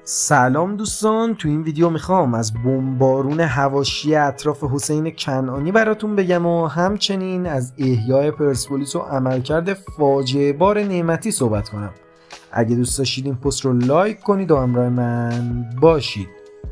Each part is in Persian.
سلام دوستان، تو این ویدیو میخوام از بمبارون حواشی اطراف حسین کنعانی براتون بگم و همچنین از احیای پرسپولیس و عملکرد فاجعه بار نعمتی صحبت کنم. اگه دوست داشتید این پست رو لایک کنید و همراه من باشید.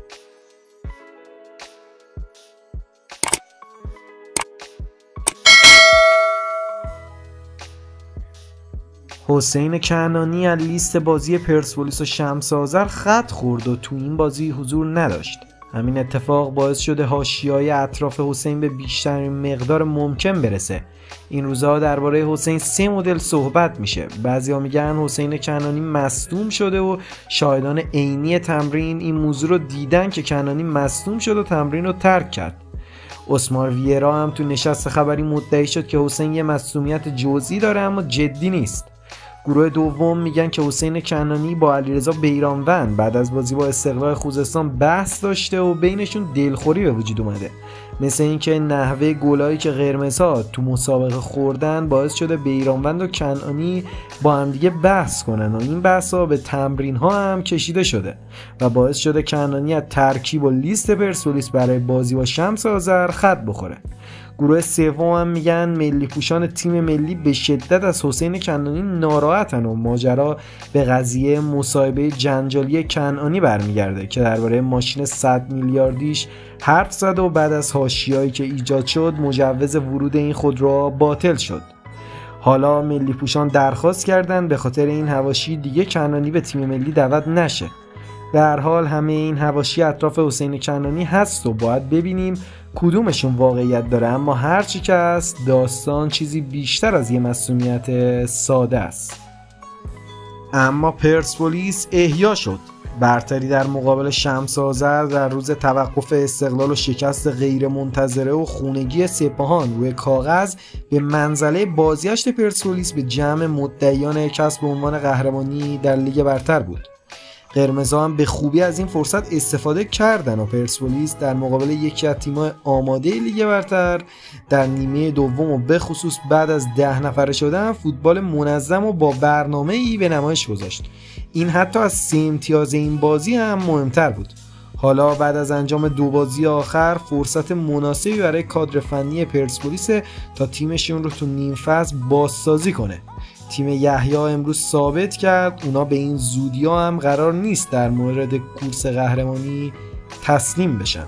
حسین کنعانی از لیست بازی پرسپولیس و شمس آذر خط خورد و تو این بازی حضور نداشت. همین اتفاق باعث شده حاشیه‌های اطراف حسین به بیشترین مقدار ممکن برسه. این روزها درباره حسین 3 مدل صحبت میشه. بعضیا میگن حسین کنعانی مصدوم شده و شاهدان عینی تمرین این موضوع رو دیدن که کنعانی مصدوم شد و تمرین رو ترک کرد. اسمار ویرا هم تو نشست خبری مدعی شد که حسین یه مصدومیت جزئی داره اما جدی نیست. گروه دوم میگن که حسین کنعانی با علیرضا بیرانوند بعد از بازی با استقلال خوزستان بحث داشته و بینشون دلخوری به وجود اومده، مثل اینکه نحوه گلایی که قرمزها تو مسابقه خوردن باعث شده بیرانوند و کنعانی با هم دیگه بحث کنن و این بحثا به تمرین ها هم کشیده شده و باعث شده کنعانی از ترکیب و لیست پرسپولیس برای بازی با شمس آذر خط بخوره. گروه سوم هم میگن ملی پوشان تیم ملی به شدت از حسین کنعانی ناراحتن و ماجرا به قضیه مصاحبه جنجالی کنعانی برمیگرده که درباره ماشین 100 میلیاردیش حرف زد و بعد از حاشیه‌ای که ایجاد شد مجوز ورود این خودرو باطل شد. حالا ملی پوشان درخواست کردن به خاطر این حواشی دیگه کنعانی به تیم ملی دعوت نشه. به هر حال همه این حواشی اطراف حسین کنعانی هست و باید ببینیم کدومشون واقعیت داره، اما هرچی که هست داستان چیزی بیشتر از یه معصومیت ساده است. اما پرسپولیس احیا شد. برتری در مقابل شمس آذر در روز توقف استقلال و شکست غیر منتظره و خونگی سپاهان روی کاغذ به منزله بازگشت پرسپولیس به جمع مدعیان کسب عنوان قهرمانی در لیگ برتر بود. قرمزها هم به خوبی از این فرصت استفاده کردن و پرسپولیس در مقابل یکی از تیم‌های آماده لیگ برتر در نیمه دوم و به خصوص بعد از 10 نفره شدن فوتبال منظم و با برنامه‌ای به نمایش گذاشت. این حتی از 3 امتیاز این بازی هم مهمتر بود. حالا بعد از انجام 2 بازی آخر فرصت مناسبی برای کادر فنی پرسپولیس تا تیمشون رو تو نیم فصل بازسازی کنه. تیم یحیی امروز ثابت کرد اونا به این زودی‌ها هم قرار نیست در مورد کورس قهرمانی تسلیم بشن.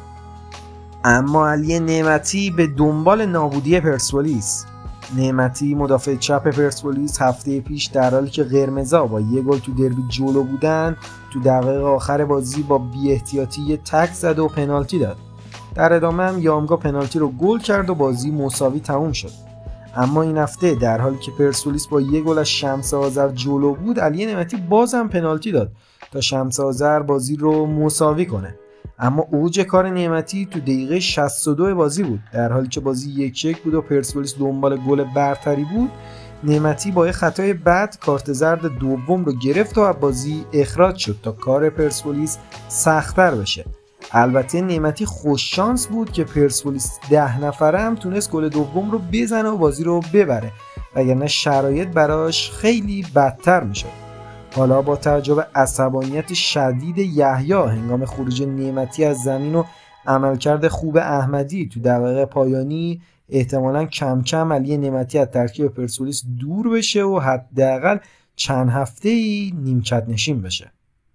اما علی نعمتی به دنبال نابودی پرسپولیس. نعمتی مدافع چپ پرسپولیس هفته پیش در حالی که قرمزها با 1 گل تو دربی جلو بودن تو دقایق آخر بازی با بی‌احتیاطی یه تک زد و پنالتی داد. در ادامه هم یامگا پنالتی رو گل کرد و بازی مساوی تموم شد. اما این هفته در حالی که پرسپولیس با 1 گل از شمس آذر جلو بود علی نعمتی بازم پنالتی داد تا شمس آذر بازی رو مساوی کنه. اما اوج کار نعمتی تو دقیقه 62 بازی بود. در حالی که بازی 1-1 بود و پرسپولیس دنبال گل برتری بود، نعمتی با یه خطای بد کارت زرد دوم رو گرفت و از بازی اخراج شد تا کار پرسپولیس سخت‌تر بشه. البته نعمتی خوش شانس بود که پرسپولیس 10 نفره هم تونست گل دوم رو بزنه و بازی رو ببره، وگرنه شرایط براش خیلی بدتر میشد. حالا با توجه به عصبانیت شدید یحیی هنگام خروج نعمتی از زمین و عملکرد خوب احمدی تو دقایق پایانی احتمالاً کم کم علی نعمتی از ترکیب پرسپولیس دور بشه و حداقل چند هفته‌ای نیمکت نشین بشه.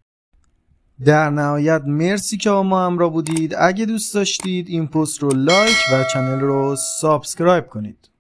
در نهایت مرسی که با ما همراه بودید. اگه دوست داشتید این پست رو لایک و کانال رو سابسکرایب کنید.